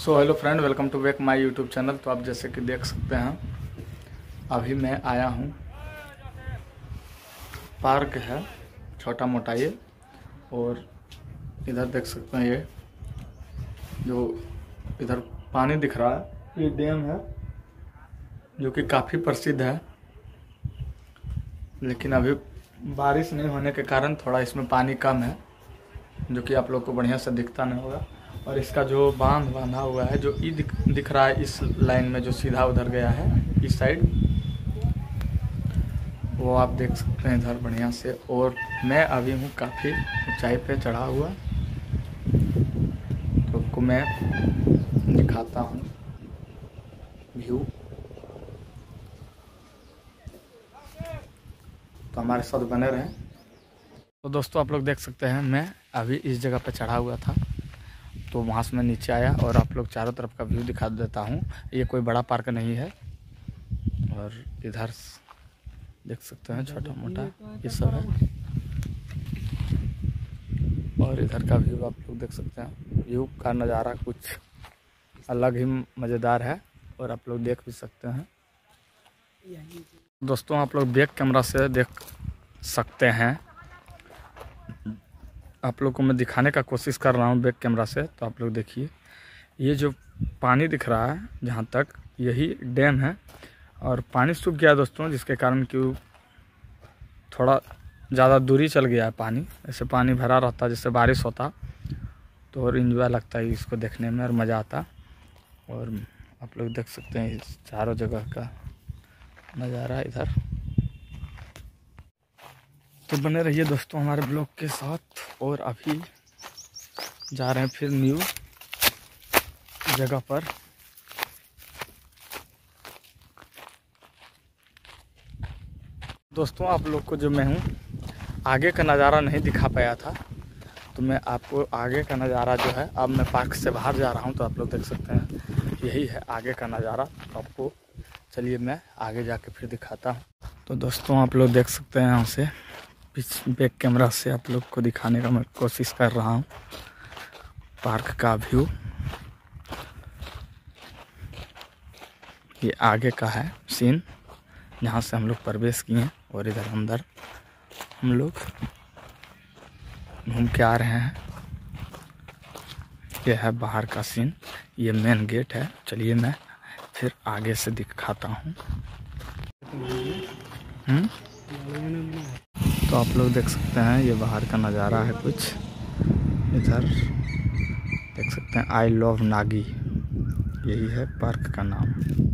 So hello friend, welcome to back my YouTube channel. तो आप जैसे कि देख सकते हैं अभी मैं आया हूँ, पार्क है छोटा मोटा ये, और इधर देख सकते हैं ये जो इधर पानी दिख रहा है ये डैम है जो कि काफ़ी प्रसिद्ध है, लेकिन अभी बारिश नहीं होने के कारण थोड़ा इसमें पानी कम है जो कि आप लोग को बढ़िया से दिखता नहीं होगा। और इसका जो बांध बांधा हुआ है जो दिख रहा है इस लाइन में जो सीधा उधर गया है इस साइड, वो आप देख सकते हैं इधर बढ़िया से। और मैं अभी हूँ काफ़ी ऊंचाई पे चढ़ा हुआ, तो आपको मैं दिखाता हूँ व्यू। तो हमारे साथ बने रहें। तो दोस्तों आप लोग देख सकते हैं मैं अभी इस जगह पे चढ़ा हुआ था, तो वहाँ से मैं नीचे आया और आप लोग चारों तरफ का व्यू दिखा देता हूँ। ये कोई बड़ा पार्क नहीं है, और इधर देख सकते हैं छोटा मोटा ये सब है, और इधर का व्यू आप लोग देख सकते हैं। व्यू का नज़ारा कुछ अलग ही मज़ेदार है और आप लोग देख भी सकते हैं। दोस्तों आप लोग बैक कैमरा से देख सकते हैं, आप लोग को मैं दिखाने का कोशिश कर रहा हूँ बैक कैमरा से। तो आप लोग देखिए ये जो पानी दिख रहा है जहाँ तक यही डैम है, और पानी सूख गया दोस्तों, जिसके कारण कि थोड़ा ज़्यादा दूरी चल गया है पानी। ऐसे पानी भरा रहता जैसे बारिश होता तो और इंजॉय लगता है इसको देखने में और मज़ा आता। और आप लोग देख सकते हैं इस चारों जगह का नज़ारा इधर। तो बने रहिए दोस्तों हमारे ब्लॉग के साथ, और अभी जा रहे हैं फिर न्यू जगह पर। दोस्तों आप लोग को जो मैं हूँ आगे का नज़ारा नहीं दिखा पाया था, तो मैं आपको आगे का नज़ारा जो है, अब मैं पार्क से बाहर जा रहा हूँ तो आप लोग देख सकते हैं यही है आगे का नज़ारा। तो आपको चलिए मैं आगे जाके फिर दिखाता हूँ। तो दोस्तों आप लोग देख सकते हैं यहाँ से बैक कैमरा से आप लोग को दिखाने का मैं कोशिश कर रहा हूँ पार्क का व्यू। ये आगे का है सीन जहाँ से हम लोग प्रवेश किए हैं, और इधर अंदर हम लोग घूम के आ रहे हैं। ये है बाहर का सीन, ये मेन गेट है। चलिए मैं फिर आगे से दिखाता हूँ। तो आप लोग देख सकते हैं ये बाहर का नज़ारा है कुछ इधर देख सकते हैं। आई लव नागी यही है पार्क का नाम।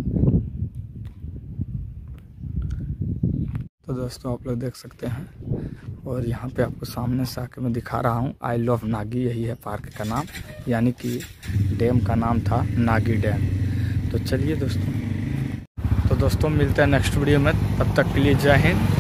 तो दोस्तों आप लोग देख सकते हैं, और यहाँ पे आपको सामने से आके मैं दिखा रहा हूँ आई लव नागी यही है पार्क का नाम, यानी कि डैम का नाम था नागी डैम। तो चलिए दोस्तों मिलते हैं नेक्स्ट वीडियो में, तब तक के लिए जय हिंद।